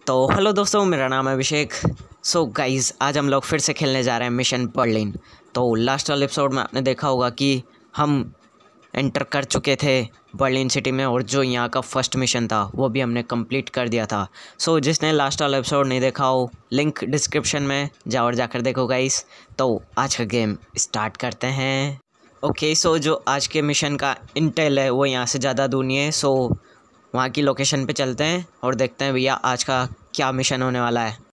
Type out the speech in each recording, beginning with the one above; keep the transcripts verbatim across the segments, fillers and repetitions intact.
तो हेलो दोस्तों, मेरा नाम है अभिषेक। सो गाइस, आज हम लोग फिर से खेलने जा रहे हैं मिशन बर्लिन। तो लास्ट वाले एपिसोड में आपने देखा होगा कि हम एंटर कर चुके थे बर्लिन सिटी में, और जो यहाँ का फर्स्ट मिशन था वो भी हमने कंप्लीट कर दिया था। सो जिसने लास्ट वाला एपिसोड नहीं देखा हो, लिंक डिस्क्रिप्शन में जाओ और जाकर देखो गाइस। तो आज का गेम स्टार्ट करते हैं। ओके, सो जो आज के मिशन का इंटेल है वो यहाँ से ज़्यादा दूर नहीं है। सो वहाँ की लोकेशन पे चलते हैं और देखते हैं भैया आज का क्या मिशन होने वाला है।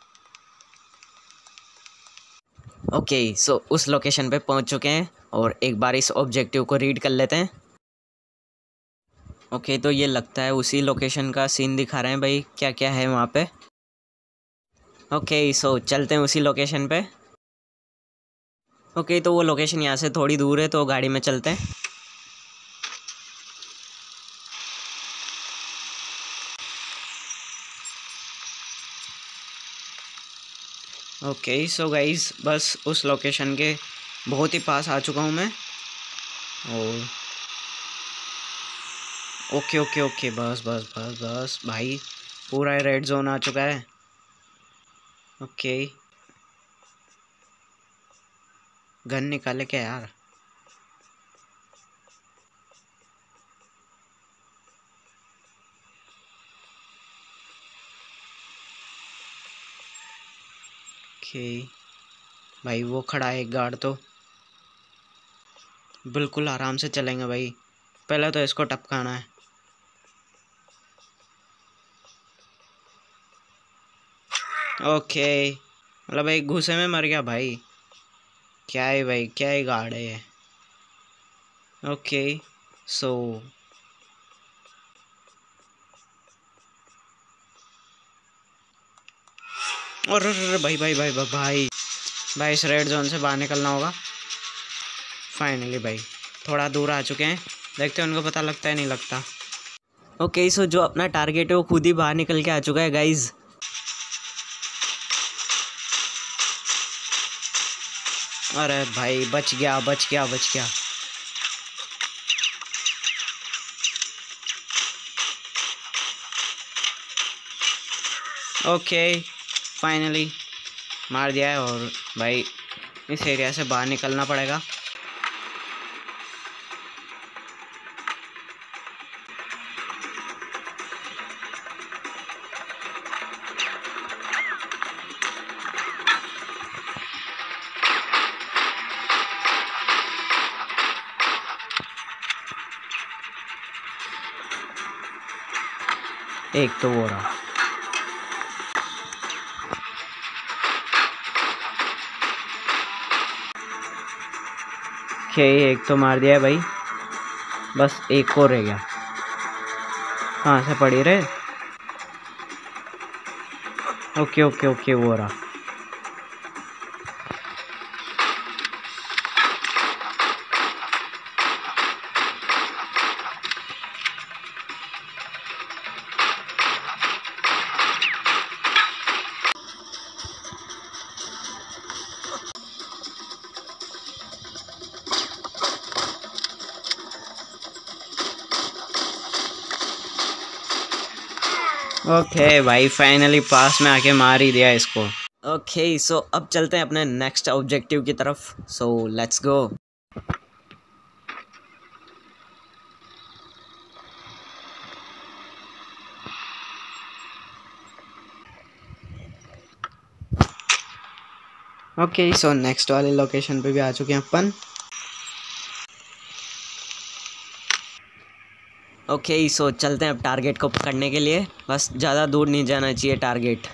ओके, सो उस लोकेशन पे पहुँच चुके हैं और एक बार इस ऑब्जेक्टिव को रीड कर लेते हैं। ओके, तो ये लगता है उसी लोकेशन का सीन दिखा रहे हैं भाई, क्या क्या है वहाँ पे। ओके, सो चलते हैं उसी लोकेशन पे। ओके, तो वो लोकेशन यहाँ से थोड़ी दूर है, तो गाड़ी में चलते हैं। ओके, सो गाइस, बस उस लोकेशन के बहुत ही पास आ चुका हूँ मैं। और ओके ओके ओके, बस बस बस बस भाई, पूरा रेड जोन आ चुका है। ओके, गन निकाले क्या यार। ओके भाई, वो खड़ा है एक गार्ड, तो बिल्कुल आराम से चलेंगे भाई। पहले तो इसको टपकाना है। ओके, मतलब भाई घुसे में मर गया भाई। क्या है भाई, क्या है, गार्ड है ये। ओके, सो और भाई भाई भाई भाई भाई भाई इस रेड जोन से बाहर निकलना होगा फाइनली भाई। थोड़ा दूर आ चुके हैं, देखते हैं उनको पता लगता है नहीं लगता। ओके, सो जो अपना टारगेट है वो खुद ही बाहर निकल के आ चुका है गाइज। अरे भाई, बच गया बच गया बच गया। ओके, फाइनली मार दिया है। और भाई इस एरिया से बाहर निकलना पड़ेगा। एक तो वो रहा। ओके, एक तो मार दिया है भाई, बस एक और रह गया। कहाँ से पड़ी रहे। ओके ओके ओके, वो रहा। ओके भाई, फाइनली पास में आके मार ही दिया इसको। ओके, सो अब चलते हैं अपने नेक्स्ट ऑब्जेक्टिव की तरफ। So let's go. Okay, so next वाले लोकेशन पे भी आ चुके हैं अपन। ओके, सो चलते हैं अब टारगेट को पकड़ने के लिए। बस ज़्यादा दूर नहीं जाना चाहिए टारगेट।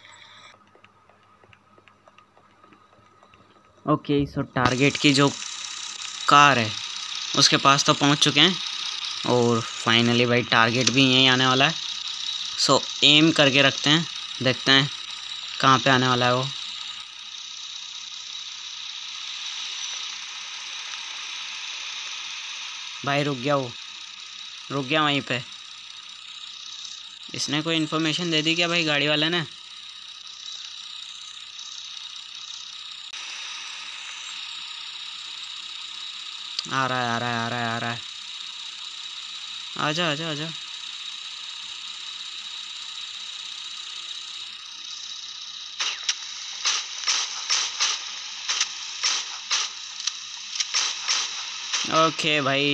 ओके, सो टारगेट की जो कार है उसके पास तो पहुंच चुके हैं। और फाइनली भाई टारगेट भी यहीं आने वाला है। सो एम करके रखते हैं, देखते हैं कहाँ पे आने वाला है वो। भाई रुक गया, वो रुक गया वहीं पे। इसने कोई इन्फॉर्मेशन दे दी क्या भाई गाड़ी वाले ने। आ रहा है आ रहा है आ रहा है आ रहा है। आजा आजा आजा। ओके भाई,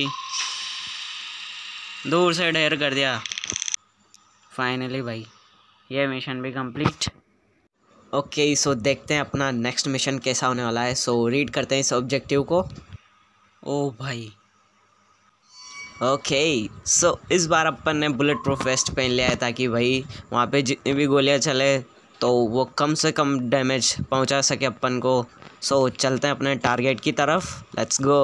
दूर से ढेर कर दिया। फाइनली भाई ये मिशन भी कंप्लीट। ओके सो देखते हैं अपना नेक्स्ट मिशन कैसा होने वाला है। सो रीड करते हैं इस ऑब्जेक्टिव को। ओ भाई ओके सो इस बार अपन ने बुलेट प्रूफ वेस्ट पहन लिया है ताकि भाई वहाँ पे जितनी भी गोलियाँ चले तो वो कम से कम डैमेज पहुँचा सके अपन को। सो चलते हैं अपने टारगेट की तरफ, लेट्स गो।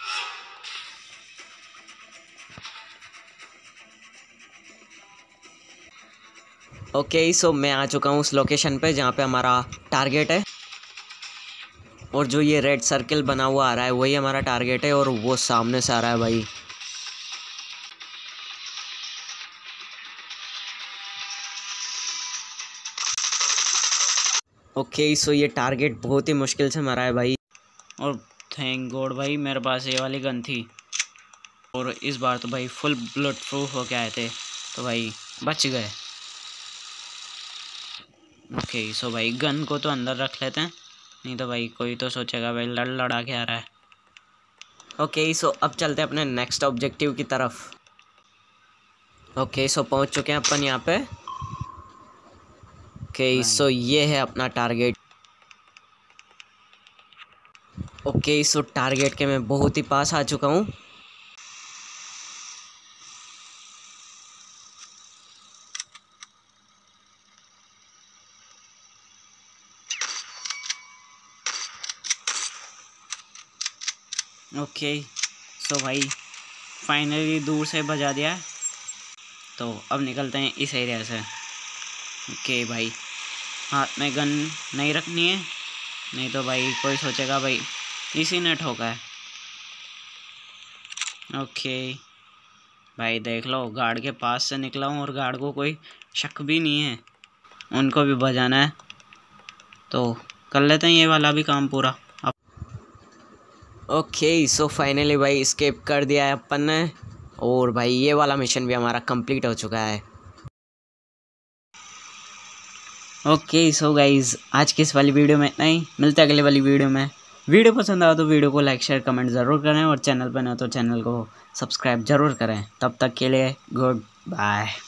ओके सो मैं आ चुका हूँ उस लोकेशन पे जहाँ पे हमारा टारगेट है, और जो ये रेड सर्कल बना हुआ आ रहा है वही हमारा टारगेट है, और वो सामने से आ रहा है भाई। ओके सो ये टारगेट बहुत ही मुश्किल से मरा है भाई, और थैंक गॉड भाई मेरे पास ये वाली गन थी, और इस बार तो भाई फुल बुलेट प्रूफ होके आए थे तो भाई बच गए। ओके सो भाई गन को तो अंदर रख लेते हैं, नहीं तो भाई कोई तो सोचेगा भाई लड़ लड़ा के आ रहा है। ओके सो अब चलते हैं अपने नेक्स्ट ऑब्जेक्टिव की तरफ। ओके सो पहुंच चुके हैं अपन यहाँ पे। ओके सो ये है अपना टारगेट। ओके सो टारगेट के मैं बहुत ही पास आ चुका हूँ। ओके सो भाई फाइनली दूर से बजा दिया, तो अब निकलते हैं इस एरिया से। ओके भाई हाथ में गन नहीं रखनी है, नहीं तो भाई कोई सोचेगा भाई इसी ने ठोका है। ओके भाई देख लो गार्ड के पास से निकला हूँ और गार्ड को कोई शक भी नहीं है, उनको भी बजाना है तो कर लेते हैं ये वाला भी काम पूरा। ओके सो फाइनली भाई स्केप कर दिया है अपन ने, और भाई ये वाला मिशन भी हमारा कंप्लीट हो चुका है। ओके सो गाइज आज की इस वाली वीडियो में इतना ही, मिलते हैं अगले वाली वीडियो में। वीडियो पसंद आया तो वीडियो को लाइक शेयर कमेंट ज़रूर करें, और चैनल पर न हो तो चैनल को सब्सक्राइब ज़रूर करें। तब तक के लिए गुड बाय।